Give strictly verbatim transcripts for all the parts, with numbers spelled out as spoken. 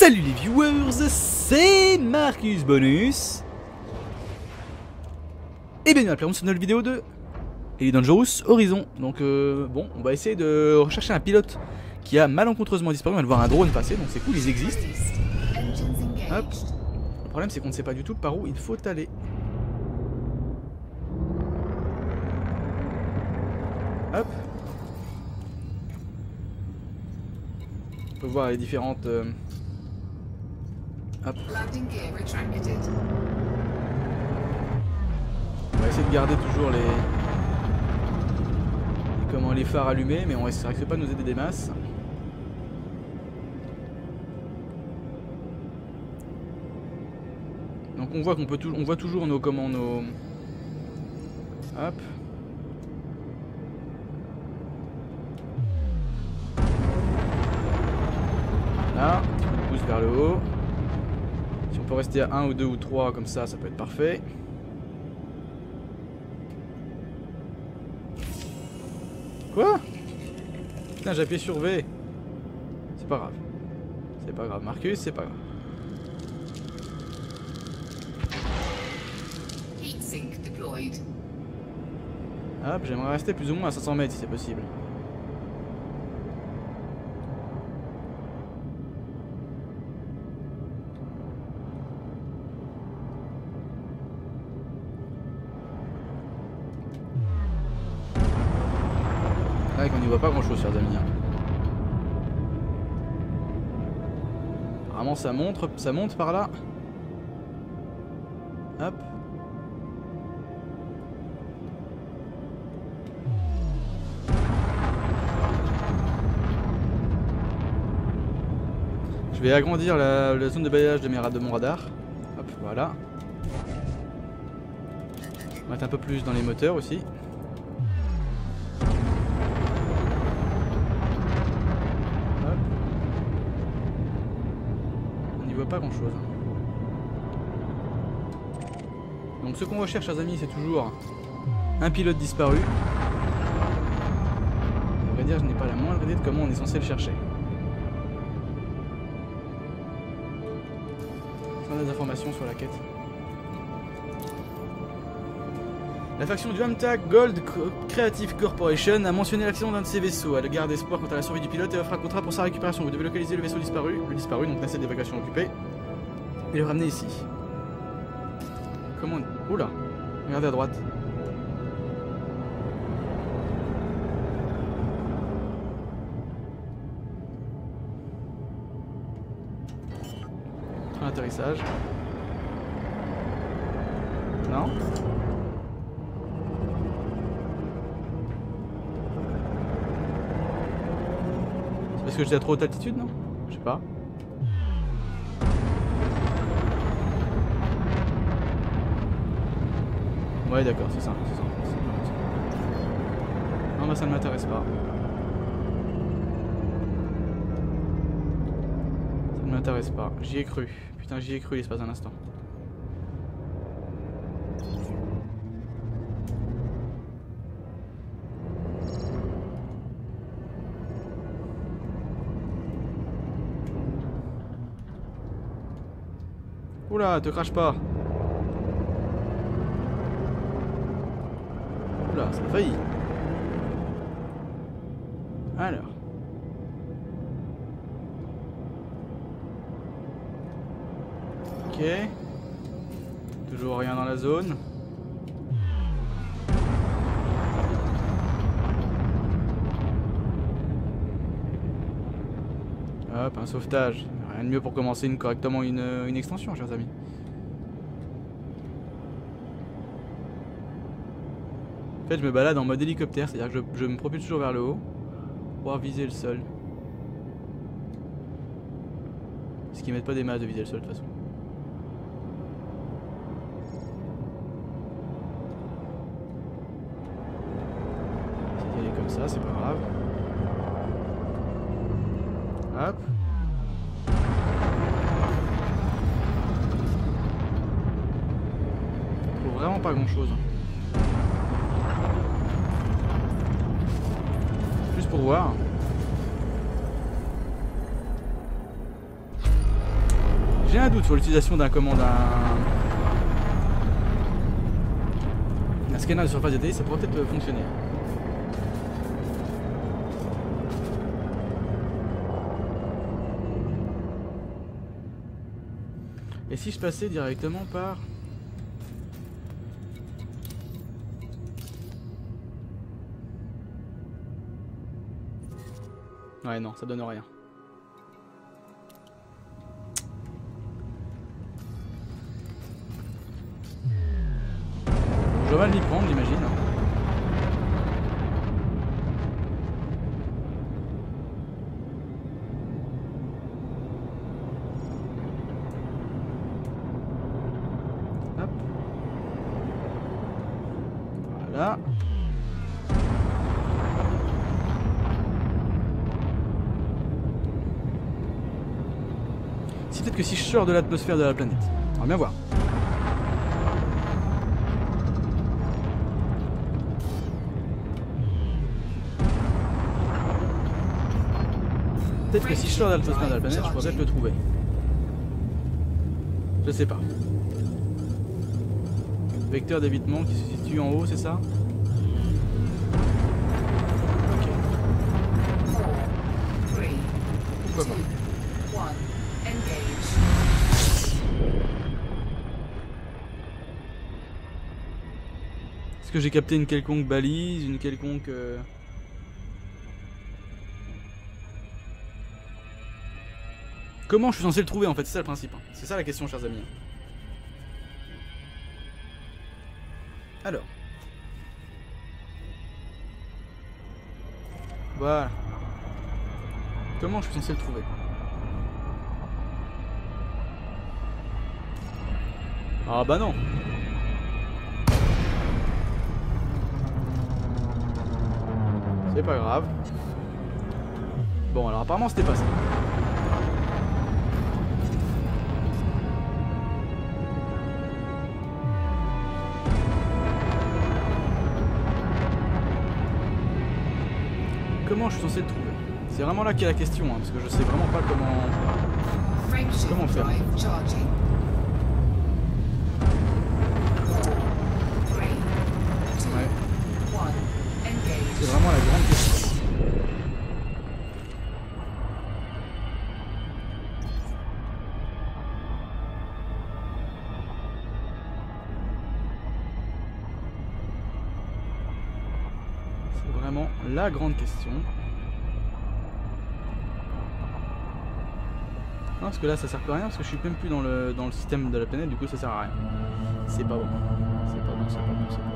Salut les viewers, c'est Marcus Bonus. Et bienvenue à la sur une nouvelle vidéo de Elite Dangerous Horizon. Donc euh, bon, on va essayer de rechercher un pilote qui a malencontreusement disparu. On va le voir un drone passer, donc c'est cool, ils existent. Hop. Le problème c'est qu'on ne sait pas du tout par où il faut aller. Hop. On peut voir les différentes... Euh... Hop. On va essayer de garder toujours les... les comment les phares allumés, mais on risque pas de nous aider des masses. Donc on voit qu'on peut on voit toujours nos comment nos... Hop. Là, on pousse vers le haut. Si on peut rester à un ou deux ou trois comme ça, ça peut être parfait. Quoi? Putain, j'ai appuyé sur V. C'est pas grave. C'est pas grave, Marcus, c'est pas grave. Hop, j'aimerais rester plus ou moins à cinq cents mètres si c'est possible. Ouais, qu'on n'y voit pas grand chose, chers amis. Apparemment ça monte, ça monte par là. Hop. Je vais agrandir la, la zone de balayage de, mes, de mon radar. Hop, voilà. On va mettre un peu plus dans les moteurs aussi. Hop. On n'y voit pas grand chose. Donc ce qu'on recherche, chers amis, c'est toujours un pilote disparu. À vrai dire, je n'ai pas la moindre idée de comment on est censé le chercher. Des informations sur la quête. La faction du Amtag Gold Creative Corporation a mentionné l'accident d'un de ses vaisseaux. Elle garde espoir quant à la survie du pilote et offre un contrat pour sa récupération. Vous devez localiser le vaisseau disparu, le disparu, donc nacelle d'évacuation occupée, et le ramener ici. Comment on... Oula, regardez à droite. Atterrissage. Non. C'est parce que j'étais à trop haute altitude, non? Je sais pas. Ouais, d'accord, c'est ça, c'est ça. Non, bah ça ne m'intéresse pas. Ça ne m'intéresse pas. J'y ai cru. Putain, j'y ai cru l'espace d'un instant. Oula, te crache pas. Oula, ça a failli. Alors. Ok. Toujours rien dans la zone. Hop, un sauvetage. Rien de mieux pour commencer une, correctement une, une extension, chers amis. En fait, je me balade en mode hélicoptère, c'est-à-dire que je, je me propulse toujours vers le haut pour pouvoir viser le sol. Ce qui m'aide pas des masses de viser le sol de toute façon. Comme ça, c'est pas grave. Hop. Faut vraiment pas grand chose. Juste pour voir. J'ai un doute sur l'utilisation d'un commande un... un scanner de surface détaillée, ça pourrait peut-être fonctionner. Et si je passais directement par... Ouais non, ça donne rien. Je vais mal m'y prendre, j'imagine. Hop. Voilà. Si peut-être que si je sors de l'atmosphère de la planète, on va bien voir. Peut-être que si je sors de l'atmosphère de la planète, je pourrais peut-être le trouver. Je sais pas. Vecteur d'évitement qui se situe en haut, c'est ça? Ok. Pourquoi pas? Est-ce que j'ai capté une quelconque balise, une quelconque... Euh... Comment je suis censé le trouver en fait? C'est ça le principe. Hein. C'est ça la question, chers amis. Alors. Voilà. Comment je suis censé le trouver? Ah bah non. C'est pas grave. Bon alors apparemment c'était pas ça. Comment je suis censé le trouver? C'est vraiment là qu'est la question, hein, parce que je sais vraiment pas comment... Comment faire. Ouais. C'est vraiment la grande question. C'est vraiment la grande question. Non, parce que là ça sert plus à rien, parce que je suis même plus dans le, dans le système de la planète, du coup ça sert à rien. C'est pas bon. C'est pas bon, c'est pas bon, c'est pas bon.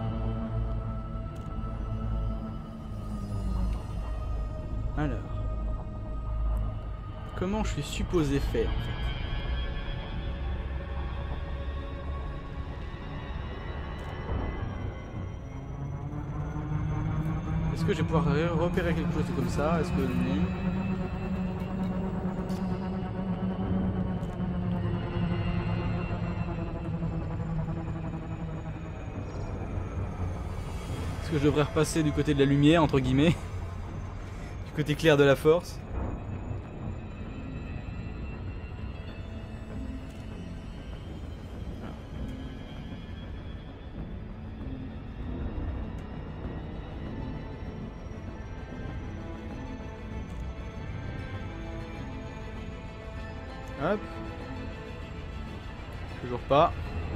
Alors, comment je suis supposé faire en fait? Est-ce que je vais pouvoir repérer quelque chose comme ça? Est-ce que non? Est-ce que je devrais repasser du côté de la lumière, entre guillemets? Côté clair de la force. Hop. Toujours pas.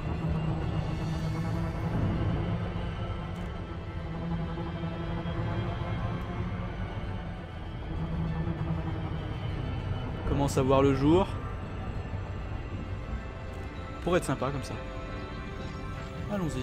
Commence à voir le jour. Pour être sympa comme ça. Allons-y.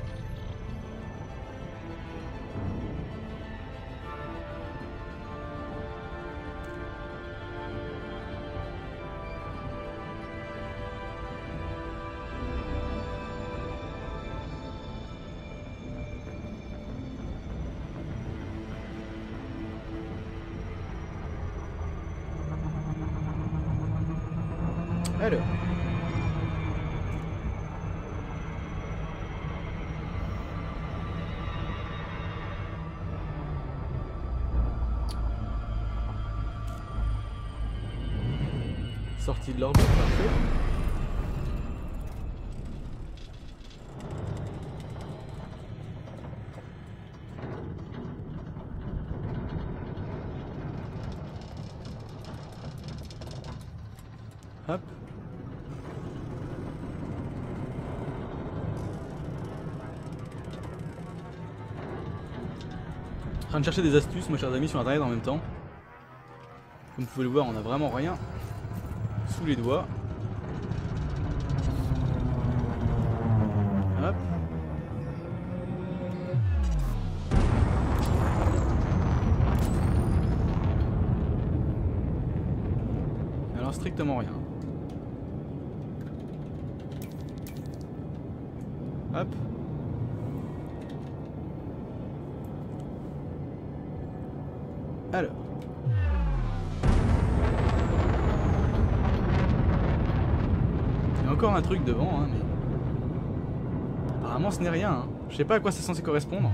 Alors. sortie de l'orbite, parfait. Hop. En train de chercher des astuces, mes chers amis, sur internet en même temps. Comme vous pouvez le voir, on n'a vraiment rien sous les doigts. Hop. Alors strictement rien. Hop. Alors. Il y a encore un truc devant, hein, mais... Apparemment ce n'est rien, hein. Je sais pas à quoi c'est censé correspondre.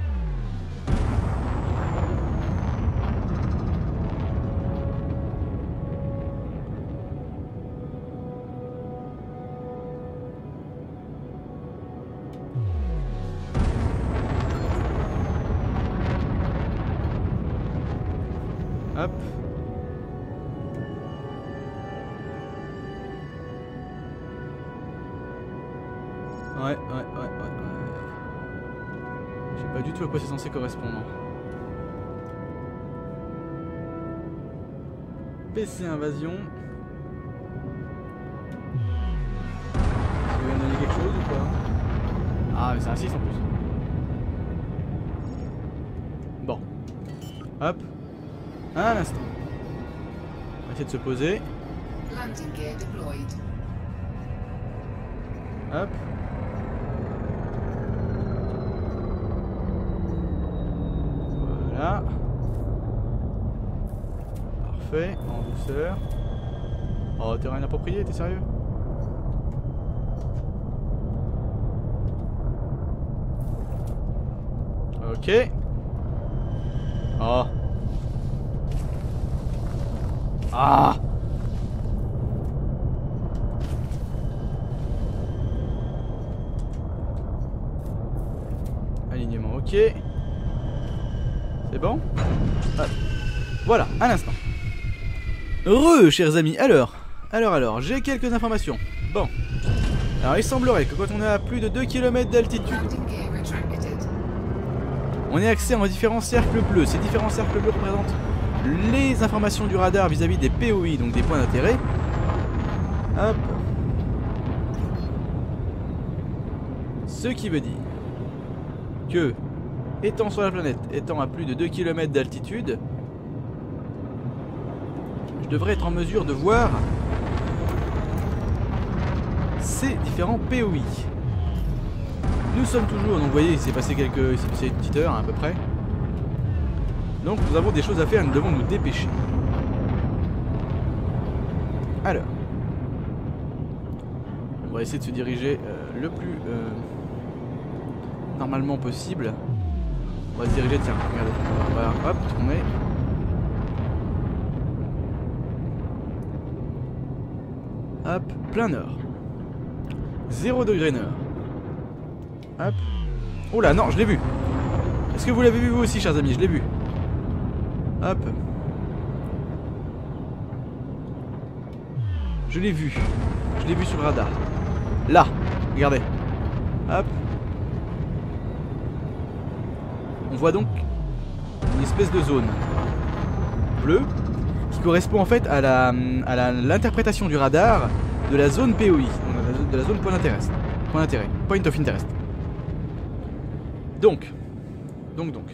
Hop. Ouais, ouais, ouais, ouais, ouais. Je sais pas du tout à quoi c'est censé correspondre. P C invasion. Ça va me donner quelque chose ou pas? Ah, mais c'est un six en plus. Bon. Hop. Un instant. On va essayer de se poser. Hop. Voilà. Parfait, en douceur. Oh, terrain inapproprié, t'es sérieux? Ok. Oh. Ah. Alignement, ok. C'est bon? Ah. Voilà, un instant. Re, chers amis, alors, alors, alors, j'ai quelques informations. Bon. Alors, il semblerait que quand on est à plus de deux kilomètres d'altitude, on ait accès à différents cercles bleus. Ces différents cercles bleus représentent les informations du radar vis-à-vis des P O I, donc des points d'intérêt. Hop. Ce qui veut dire que, étant sur la planète, étant à plus de deux kilomètres d'altitude, je devrais être en mesure de voir ces différents P O I. Nous sommes toujours, donc vous voyez, il s'est passé quelques, il s'est passé une petite heure hein, à peu près. Donc nous avons des choses à faire et nous devons nous dépêcher. Alors, on va essayer de se diriger euh, le plus euh, normalement possible. On va se diriger, tiens, regardez, on va hop, tourner. Hop, plein nord. zéro degré nord. Hop. Oh là, non, je l'ai vu. Est-ce que vous l'avez vu vous aussi, chers amis? Je l'ai vu. Hop. Je l'ai vu. Je l'ai vu sur le radar. Là. Regardez. Hop. On voit donc une espèce de zone bleue qui correspond en fait à la à la, l'interprétation du radar de la zone P O I, de la zone point d'intérêt. Point d'intérêt. Point of interest. Donc. Donc donc.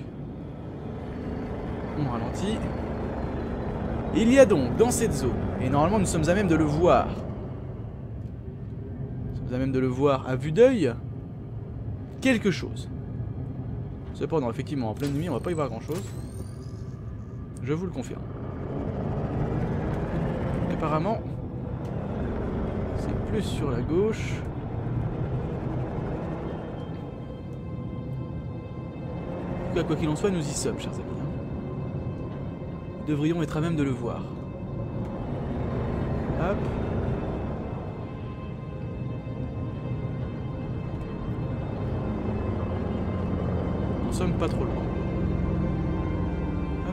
On ralentit. Il y a donc dans cette zone, et normalement nous sommes à même de le voir, nous sommes à même de le voir à vue d'œil, quelque chose. Cependant, effectivement, en pleine nuit, on va pas y voir grand chose. Je vous le confirme. Apparemment, c'est plus sur la gauche. En tout cas, quoi qu'il en soit, nous y sommes, chers amis. Nous devrions être à même de le voir. Hop. sommes pas trop loin. Hop.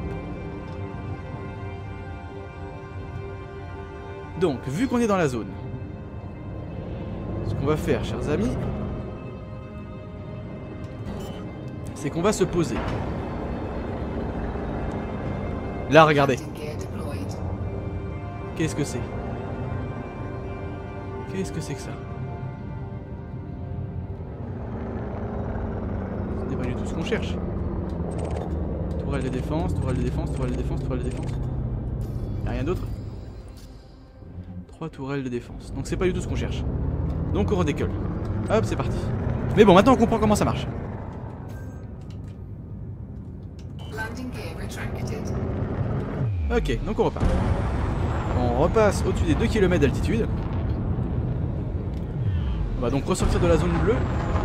Donc, vu qu'on est dans la zone, ce qu'on va faire, chers amis, c'est qu'on va se poser. Là, regardez. Qu'est-ce que c'est? Qu'est-ce que c'est que ça? Ce n'est pas du tout ce qu'on cherche. Tourelle de défense, tourelle de défense, tourelle de défense, tourelle de défense. Y'a rien d'autre? Trois tourelles de défense. Donc c'est pas du tout ce qu'on cherche. Donc on redécolle. Hop, c'est parti. Mais bon, maintenant on comprend comment ça marche. Ok, donc on repart. On repasse au-dessus des deux kilomètres d'altitude. On va donc ressortir de la zone bleue.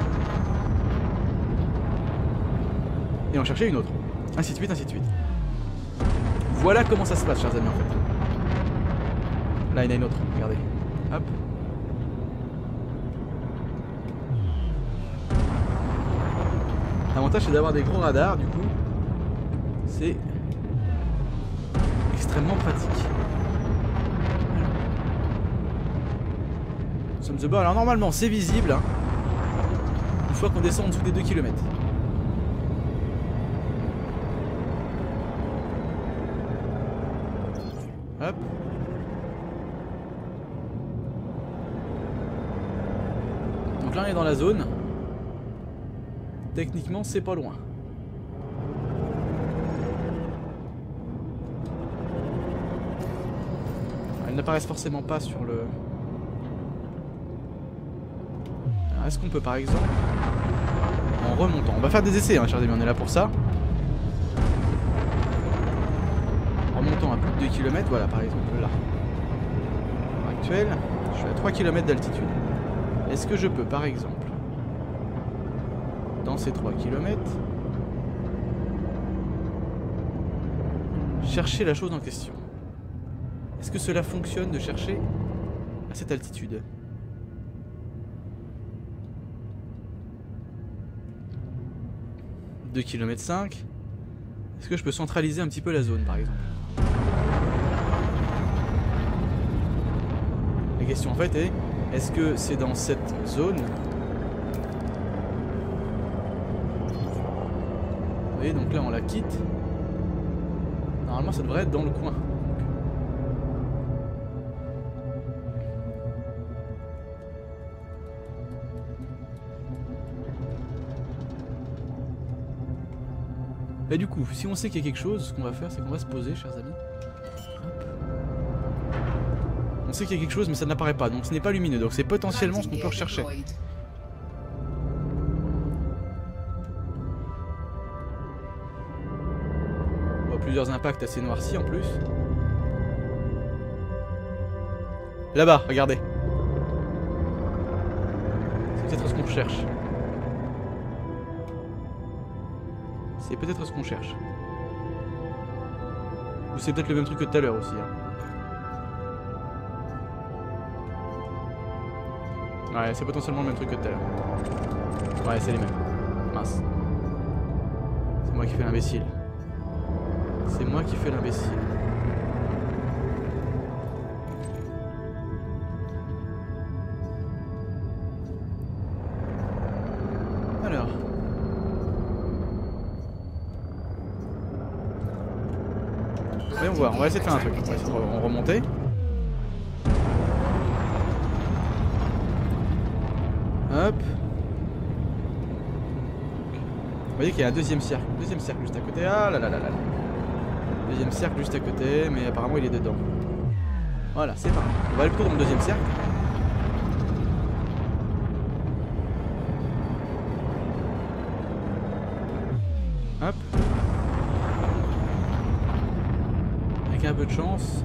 Et en chercher une autre. Ainsi de suite, ainsi de suite. Voilà comment ça se passe, chers amis, en fait. Là, il y en a une autre, regardez. Hop. L'avantage, c'est d'avoir des gros radars, du coup. C'est extrêmement pratique. Nous sommes de bord. Alors, normalement, c'est visible. Hein, une fois qu'on descend en dessous des deux kilomètres. Hop. Donc là on est dans la zone. Techniquement c'est pas loin. Elles n'apparaissent forcément pas sur le... Est-ce qu'on peut par exemple... En remontant. On va faire des essais hein, chers amis, on est là pour ça. En remontant à plus de deux kilomètres, voilà par exemple là. À l'heure actuelle, je suis à trois kilomètres d'altitude. Est-ce que je peux par exemple, dans ces trois kilomètres, chercher la chose en question? Est-ce que cela fonctionne de chercher à cette altitude? deux kilomètres cinq. Est-ce que je peux centraliser un petit peu la zone par exemple? La question en fait est, est-ce que c'est dans cette zone? Vous voyez, donc là on la quitte. Normalement ça devrait être dans le coin. Et du coup, si on sait qu'il y a quelque chose, ce qu'on va faire, c'est qu'on va se poser, chers amis. Hop. On sait qu'il y a quelque chose, mais ça n'apparaît pas, donc ce n'est pas lumineux, donc c'est potentiellement ce qu'on peut rechercher. On voit plusieurs impacts assez noircis en plus. Là-bas, regardez. C'est peut-être ce qu'on cherche. C'est peut-être ce qu'on cherche. Ou c'est peut-être le même truc que tout à l'heure aussi. Hein. Ouais, c'est potentiellement le même truc que tout à l'heure. Ouais, c'est les mêmes. Mince. C'est moi qui fais l'imbécile. C'est moi qui fais l'imbécile. Alors. Voyons voir, on va essayer de faire un truc. On va essayer de remonter. Hop. Vous voyez qu'il y a un deuxième cercle. Deuxième cercle juste à côté. Ah là là là là. Deuxième cercle juste à côté, mais apparemment il est dedans. Voilà, c'est parti. On va aller plutôt dans le deuxième cercle. Hop. Avec un peu de chance,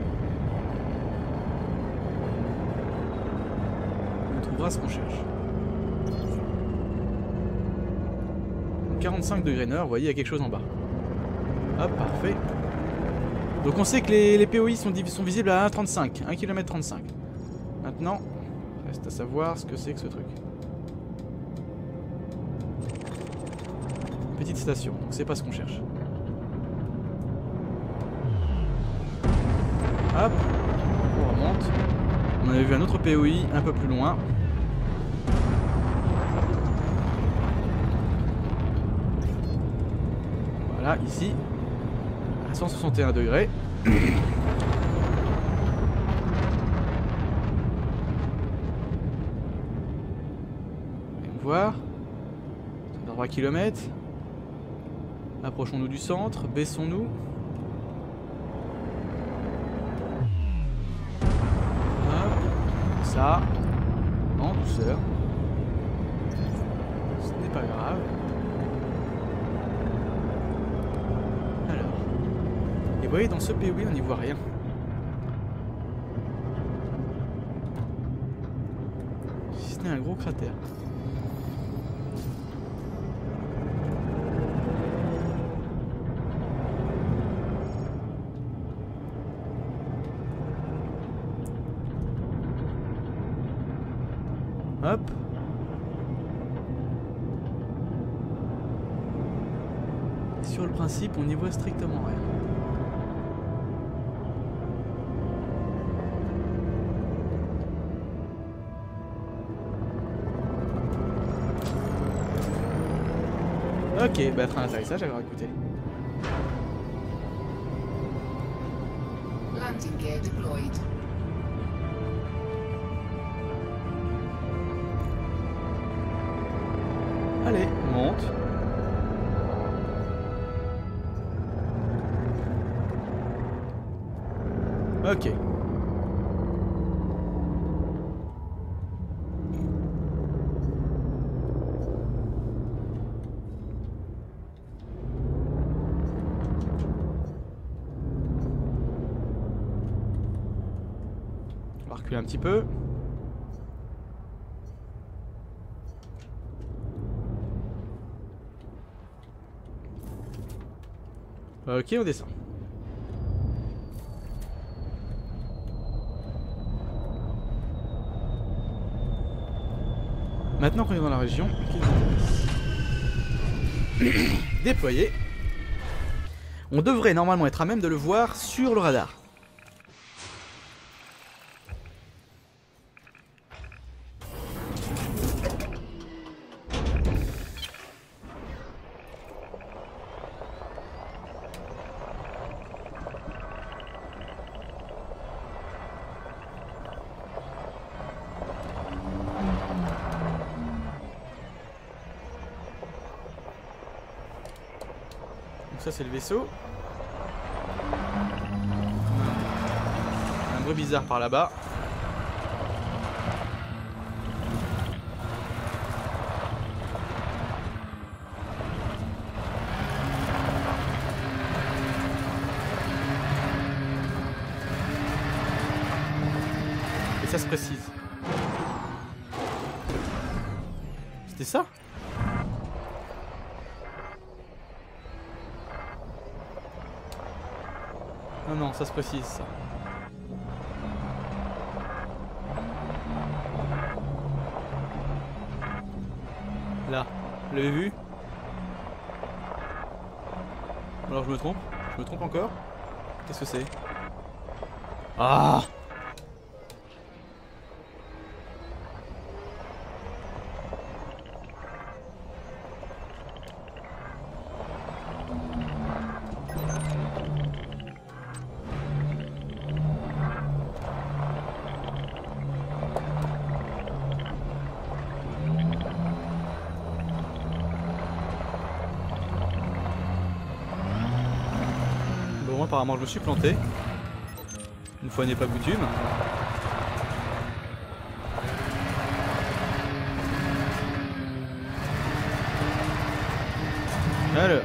on trouvera ce qu'on cherche. quarante-cinq degrés nord, vous voyez, il y a quelque chose en bas. Hop, parfait. Donc on sait que les, les P O I sont, sont visibles à un virgule trente-cinq, un kilomètre trente-cinq. Maintenant, reste à savoir ce que c'est que ce truc. petite station, donc c'est pas ce qu'on cherche. Hop, on remonte. On avait vu un autre P O I un peu plus loin. Voilà, ici, à cent soixante et un degrés. Voyons voir. trois kilomètres. Approchons-nous du centre, baissons-nous. Ça, en douceur. Ce n'est pas grave. Alors. Et vous voyez, dans ce P O I, on n'y voit rien. Si ce n'est un gros cratère. Hop. Sur le principe, on n'y voit strictement rien. Ok, bah train d'atterrissage, alors écoutez. Landing gear deployed. Allez, on monte. Ok. On va reculer un petit peu. Ok, on descend. Maintenant qu'on est dans la région, déployé, on devrait normalement être à même de le voir sur le radar. Ça c'est le vaisseau. Un bruit bizarre par là-bas. Et ça se précise. C'était ça ? Non, non, ça se précise, ça. Là, vous l'avez vu? Alors je me trompe? Je me trompe encore? Qu'est-ce que c'est? Ah! Bon, apparemment je me suis planté. Une fois n'est pas coutume. Alors.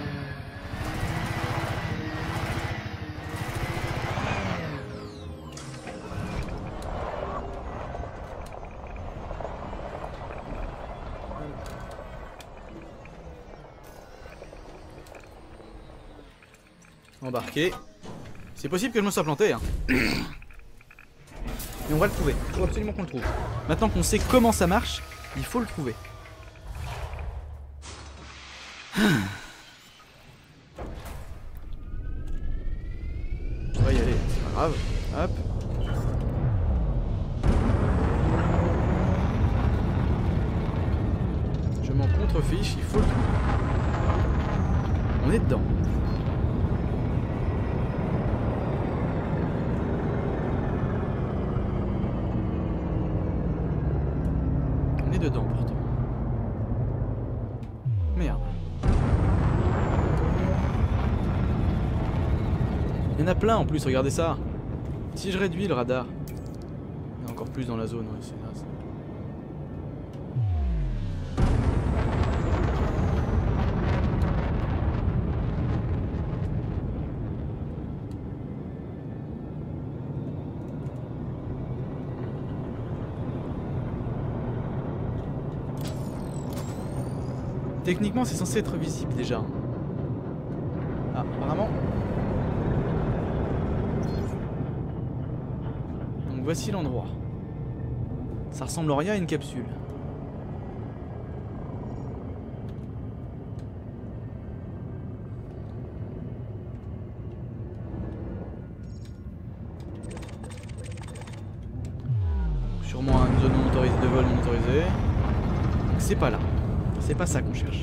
Embarqué. C'est possible que je me sois planté, hein. Mais on va le trouver. Il faut absolument qu'on le trouve. Maintenant qu'on sait comment ça marche, il faut le trouver. grave. Hop. Je m'en contrefiche, il faut le trouver. On est dedans. On est dedans pourtant. Merde. Il y en a plein en plus, regardez ça. Si je réduis le radar, il y a encore plus dans la zone, ouais, c'est naze. Techniquement, c'est censé être visible déjà. Ah, apparemment. Donc voici l'endroit. Ça ressemble en rien à une capsule. Sûrement une zone non autorisée de vol non autorisée. Donc c'est pas là. C'est pas ça qu'on cherche.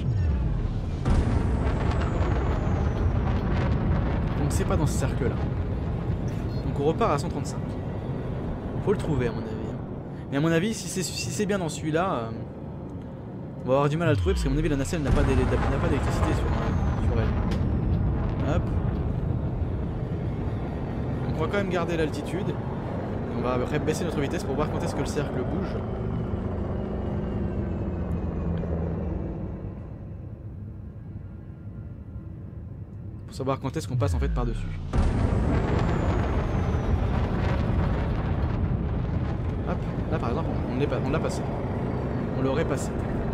Donc c'est pas dans ce cercle là. Donc on repart à cent trente-cinq. Faut le trouver à mon avis. Mais à mon avis, si c'est si c'est bien dans celui-là, euh, on va avoir du mal à le trouver parce qu'à mon avis la nacelle n'a pas d'électricité sur, euh, sur elle. Hop. Donc on va quand même garder l'altitude. On va baisser notre vitesse pour voir quand est-ce que le cercle bouge. Pour savoir quand est-ce qu'on passe en fait par-dessus. Hop, là par exemple, on l'a on passé. On l'aurait passé.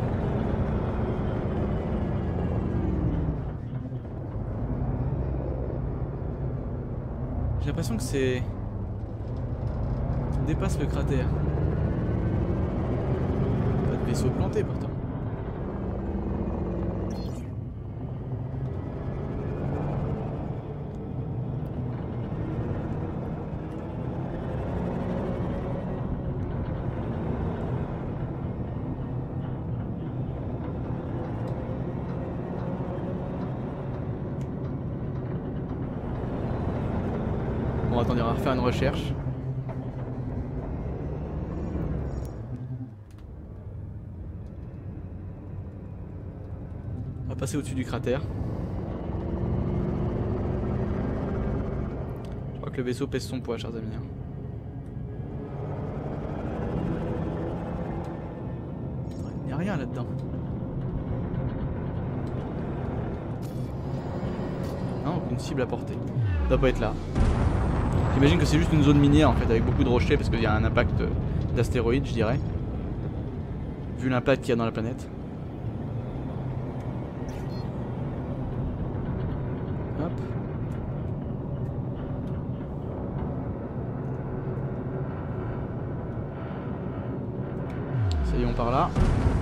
J'ai l'impression que c'est... On dépasse le cratère. Pas de vaisseau planté pourtant. Bon, attendez, on va refaire une recherche. On va passer au-dessus du cratère. Je crois que le vaisseau pèse son poids, chers amis. Il n'y a rien là-dedans. Non, aucune cible à portée. Ça doit pas être là. J'imagine que c'est juste une zone minière en fait avec beaucoup de rochers parce qu'il y a un impact d'astéroïdes, je dirais. Vu l'impact qu'il y a dans la planète. Hop. Essayons par là.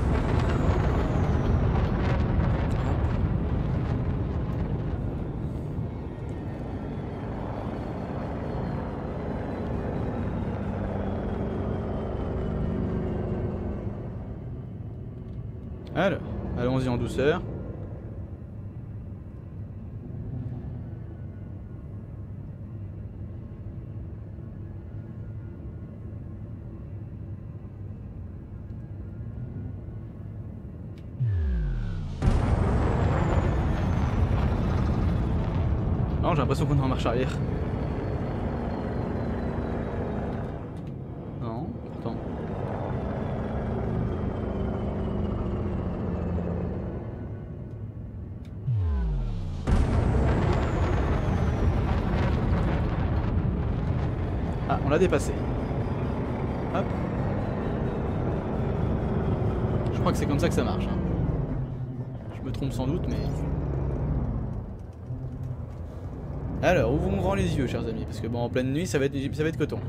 Alors, allons-y en douceur. Non, j'ai l'impression qu'on est en marche arrière. Non, pourtant. Ah, on l'a dépassé. Hop. Je crois que c'est comme ça que ça marche. Hein. Je me trompe sans doute, mais... Alors, ouvrons grand les yeux, chers amis, parce que bon, en pleine nuit, ça va être, ça va être coton.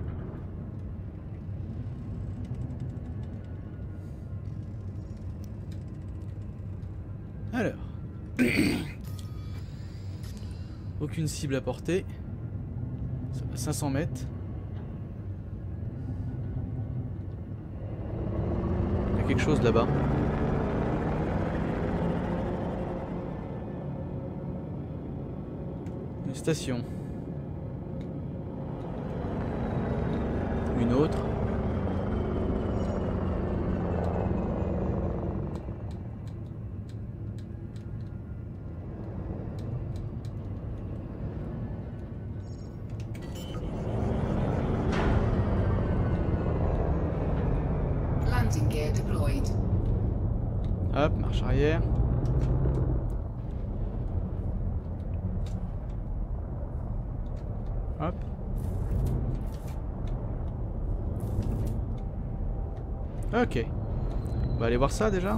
Alors... Aucune cible à portée. cinq cents mètres. Il y a quelque chose là-bas. Une station. Une autre. Landing gear deployed. Hop, marche arrière. Hop. Ok. On va aller voir ça déjà.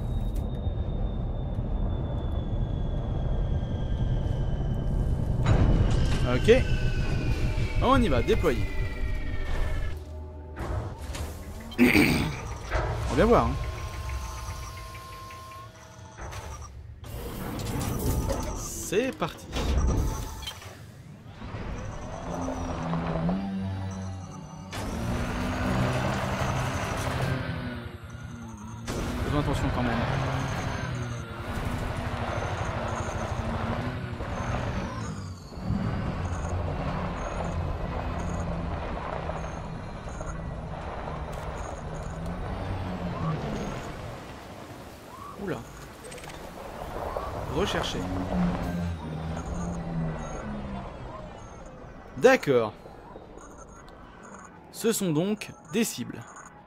Ok. On y va, déployer. On va bien voir. Hein. C'est parti. Faisons attention quand même. Oula. Rechercher. D'accord. Ce sont donc des cibles.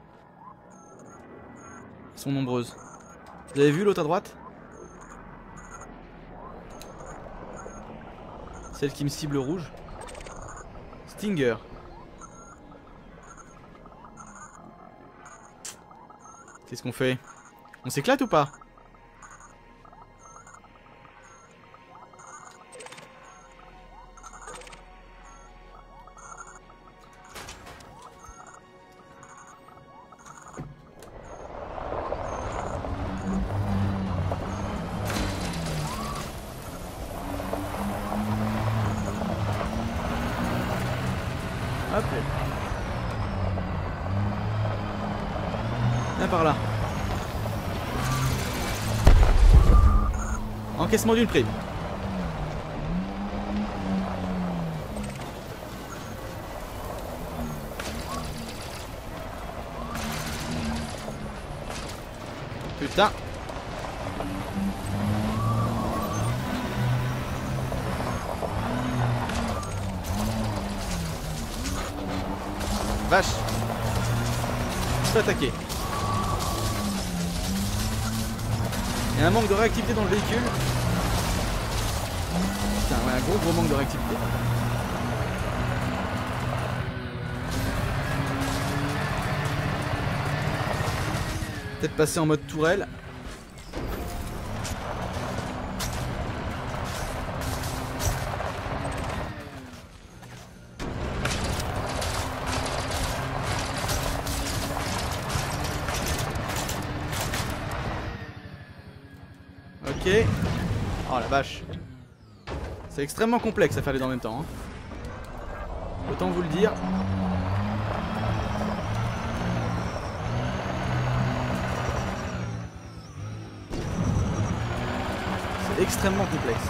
Elles sont nombreuses. Vous avez vu l'autre à droite? Celle qui me cible rouge. Stinger. Qu'est-ce qu'on fait? On s'éclate ou pas? Hop. Viens par là. Encaissement d'une prime. Putain. Vache. Je peux attaquer. Il y a un manque de réactivité dans le véhicule. Putain, ouais, un gros gros manque de réactivité. Peut-être passer en mode tourelle. Ok. Oh la vache. C'est extrêmement complexe à faire les deux en même temps. Hein. Autant vous le dire. C'est extrêmement complexe.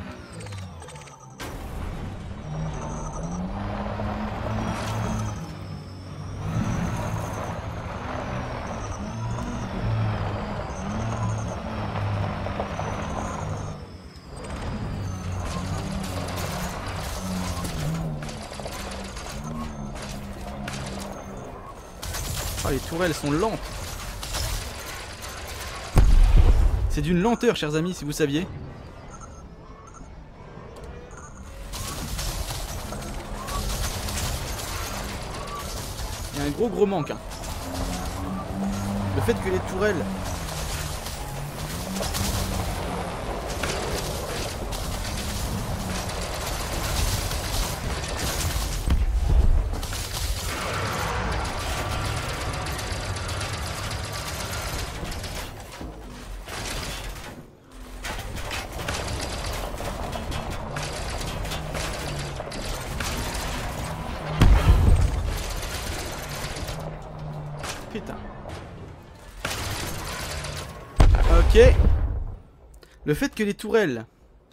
Oh, les tourelles sont lentes. C'est d'une lenteur, chers amis, si vous saviez. Il y a un gros gros manque. Hein. Le fait que les tourelles... Putain. Ok. Le fait que les tourelles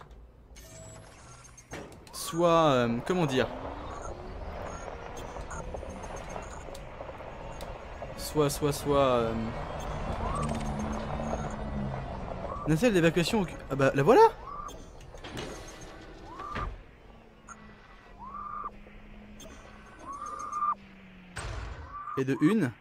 soient... Euh, comment dire Soit, soit, soit... Euh, nacelle d'évacuation... Ah bah la voilà. Et de une.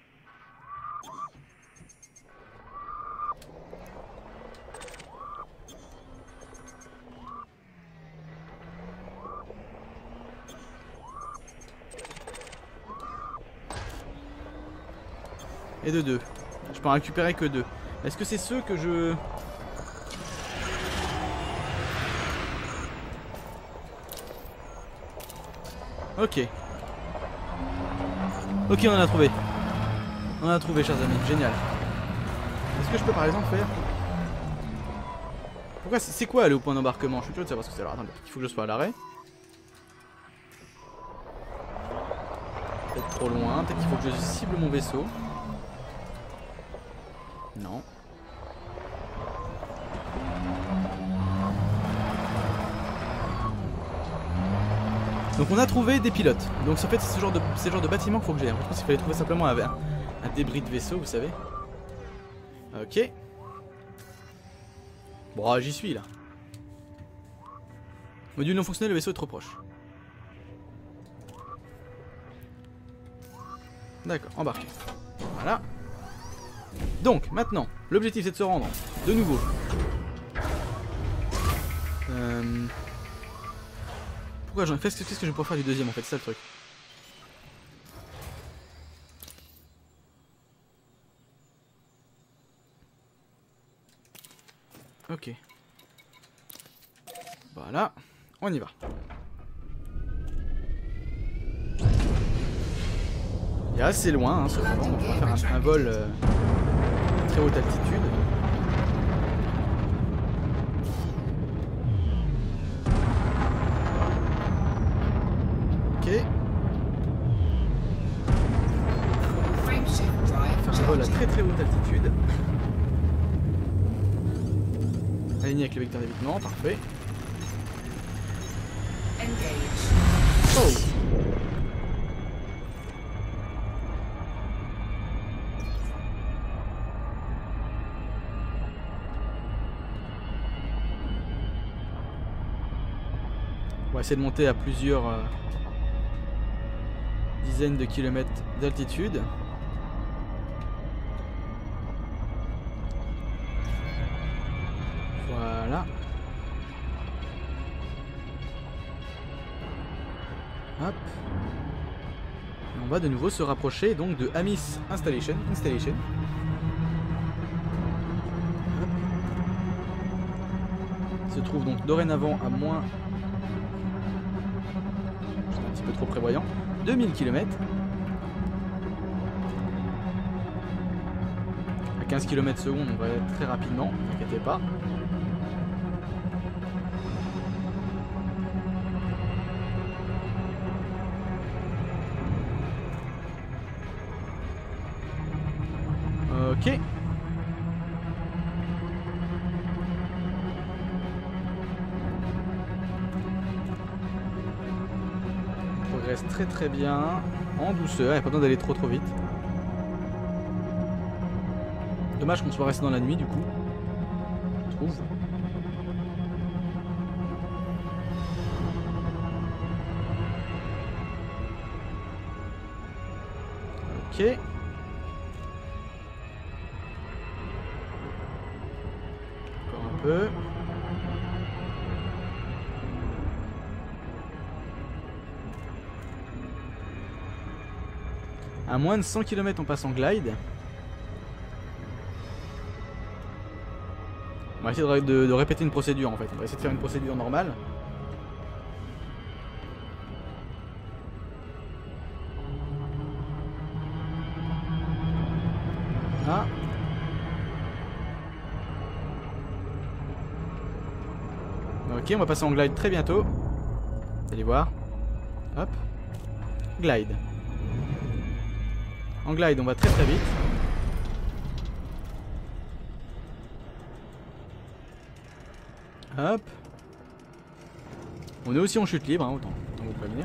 Et de deux. Je peux en récupérer que deux. Est-ce que c'est ceux que je... Ok. Ok, on en a trouvé. On en a trouvé, chers amis. Génial. Est-ce que je peux par exemple faire... Pourquoi c'est quoi aller au point d'embarquement? Je suis curieux de savoir ce que c'est. Alors attendez, il faut que je sois à l'arrêt. Peut-être trop loin. Peut-être qu'il faut que je cible mon vaisseau. Non. Donc on a trouvé des pilotes. Donc en fait c'est ce genre de, ce genre de bâtiment qu'il faut que j'ai. Je pense qu'il fallait trouver simplement un, un débris de vaisseau, vous savez. Ok. Bon, j'y suis là. Module non fonctionnel, le vaisseau est trop proche. D'accord, embarqué. Voilà. Donc maintenant, l'objectif c'est de se rendre de nouveau. Euh... Pourquoi j'en fais? Qu'est-ce que je pourrais faire du deuxième en fait? C'est ça le truc. Ok. Voilà. On y va. Il est assez loin, hein, ce moment. On va faire un, un vol euh, à très haute altitude. Ok. Faire un vol à très très haute altitude. Aligné avec le vecteur d'évitement, parfait. Oh. On va essayer de monter à plusieurs euh, dizaines de kilomètres d'altitude. Voilà. Hop. Et on va de nouveau se rapprocher donc de Amis Installation. Installation. Hop. Il se trouve donc dorénavant à moins... J'étais un petit peu trop prévoyant. deux mille kilomètres. À quinze kilomètres secondes, on va être très rapidement, ne vous inquiétez pas. Ok. On progresse très très bien, en douceur, il n'y a pas besoin d'aller trop trop vite. Dommage qu'on soit resté dans la nuit du coup. Je trouve. Ok. Peu. À moins de cent kilomètres on passe en glide. On va essayer de, de, de répéter une procédure en fait. On va essayer de faire une procédure normale. Ah. Ok, on va passer en glide très bientôt. Vous allez voir. Hop. Glide. En glide, on va très très vite. Hop. On est aussi en chute libre, hein, autant, autant vous prévenir.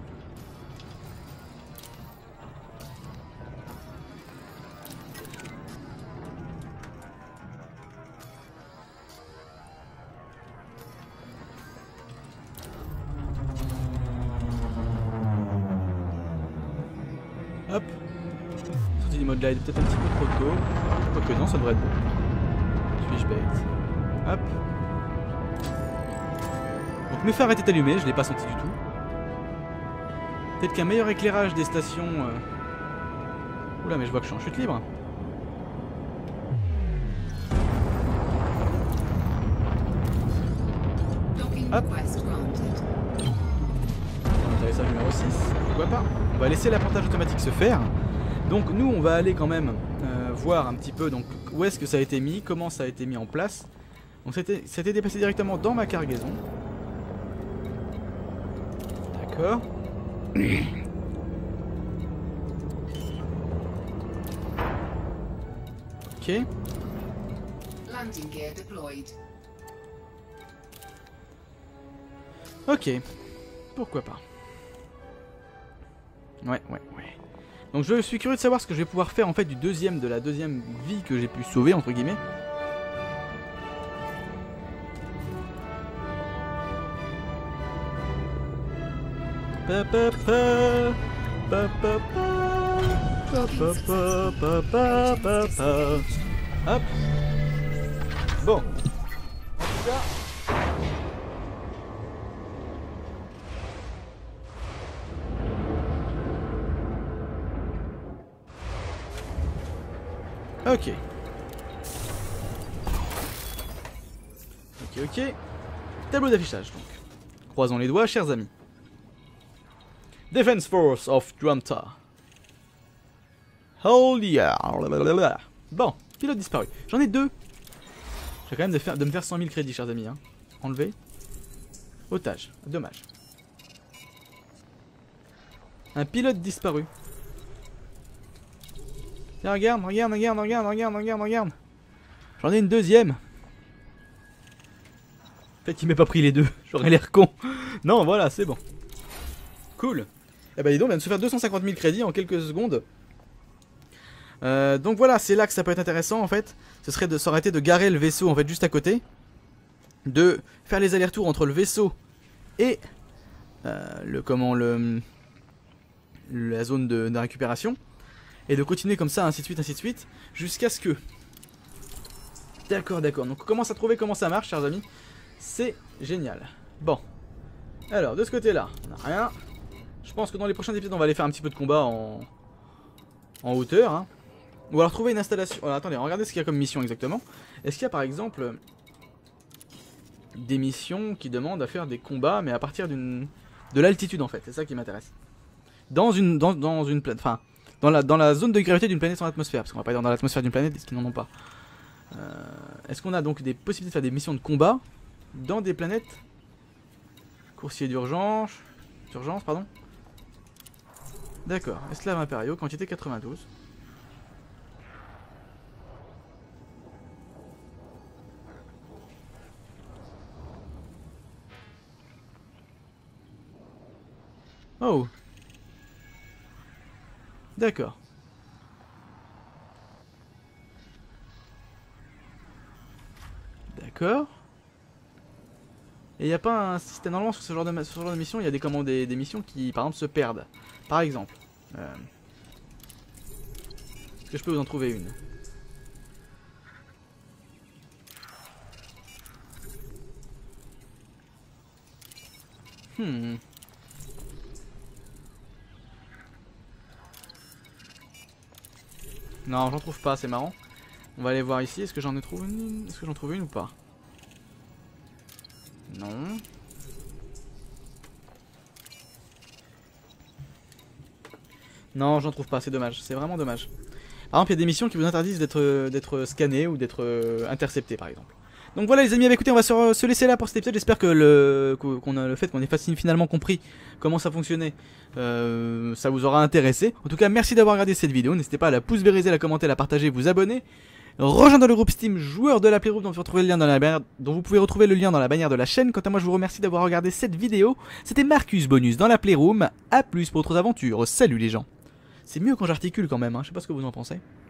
Hop. Sortie du mode glide, peut-être un petit peu trop tôt. Quoique non, ça devrait être bon. Suis-je bête? Hop. Donc mes phares étaient allumés, je l'ai pas senti du tout. Peut-être qu'un meilleur éclairage des stations... Euh... Oula, mais je vois que je suis en chute libre. Hop. Atterrissage numéro six, pourquoi pas. On va laisser l'appontage automatique se faire. Donc nous on va aller quand même euh, voir un petit peu donc où est-ce que ça a été mis, comment ça a été mis en place. Donc c'était c'était déplacé directement dans ma cargaison. D'accord. Ok. Landing gear deployed. Ok. Pourquoi pas. Ouais, ouais, ouais. Donc je suis curieux de savoir ce que je vais pouvoir faire en fait du deuxième, de la deuxième vie que j'ai pu sauver entre guillemets. Pa pa pa pa pa pa pa pa pa pa pa pa. Hop. Bon. En tout cas. Ok. Ok, ok. Tableau d'affichage donc. Croisons les doigts, chers amis. Defense Force of Drumta. Holy yeah. Bon, pilote disparu. J'en ai deux. J'ai quand même de, faire, de me faire cent mille crédits, chers amis. Hein. Enlevé. Otage. Dommage. Un pilote disparu. Tiens, regarde, regarde, regarde, regarde, regarde, regarde, regarde. J'en ai une deuxième. En fait, il m'est pas pris les deux. J'aurais l'air con. Non, voilà, c'est bon. Cool. Eh ben, dis donc, on vient de se faire deux cent cinquante mille crédits en quelques secondes. Euh, donc voilà, c'est là que ça peut être intéressant en fait. Ce serait de s'arrêter de garer le vaisseau en fait juste à côté. De faire les allers-retours entre le vaisseau et euh, le comment le la zone de, de récupération. Et de continuer comme ça, ainsi de suite, ainsi de suite, jusqu'à ce que... D'accord, d'accord. Donc on commence à trouver comment ça marche, chers amis. C'est génial. Bon. Alors, de ce côté-là, on n'a rien. Je pense que dans les prochains épisodes, on va aller faire un petit peu de combat en, en hauteur. Hein. Ou alors trouver une installation... Alors, attendez, regardez ce qu'il y a comme mission exactement. Est-ce qu'il y a par exemple des missions qui demandent à faire des combats, mais à partir d'une de l'altitude en fait. C'est ça qui m'intéresse. Dans une... Dans, dans une planète... Enfin... Dans la, dans la zone de gravité d'une planète sans atmosphère, parce qu'on va pas aller dans l'atmosphère d'une planète, est-ce qu'ils n'en ont pas. euh, Est-ce qu'on a donc des possibilités de faire des missions de combat dans des planètes? Coursier d'urgence, d'urgence, pardon. D'accord, esclaves impériaux, quantité quatre-vingt-douze. Oh. D'accord. D'accord. Et il n'y a pas un système... Normalement sur ce genre de, sur ce genre de mission, il y a des, comment, des, des missions qui par exemple se perdent. Par exemple. Euh... Est-ce que je peux vous en trouver une? Hmm. Non, j'en trouve pas, c'est marrant. On va aller voir ici, est-ce que j'en ai trouvé une? Est-ce que j'en trouve une ou pas? Non. Non, j'en trouve pas, c'est dommage, c'est vraiment dommage. Par exemple, il y a des missions qui vous interdisent d'être d'être scanné ou d'être intercepté par exemple. Donc voilà les amis, bah, écoutez, on va se, se laisser là pour cet épisode. J'espère que le, qu'on a le fait qu'on ait finalement compris comment ça fonctionnait, euh, ça vous aura intéressé. En tout cas, merci d'avoir regardé cette vidéo. N'hésitez pas à la pouce vériser, la commenter, la partager, vous abonner. Rejoindre le groupe Steam joueur de la Playroom dont vous, retrouver le lien dans la bannière, dont vous pouvez retrouver le lien dans la bannière de la chaîne. Quant à moi, je vous remercie d'avoir regardé cette vidéo. C'était Marcus Bonus dans la Playroom. A plus pour d'autres aventures. Salut les gens. C'est mieux quand j'articule quand même, hein. Je sais pas ce que vous en pensez.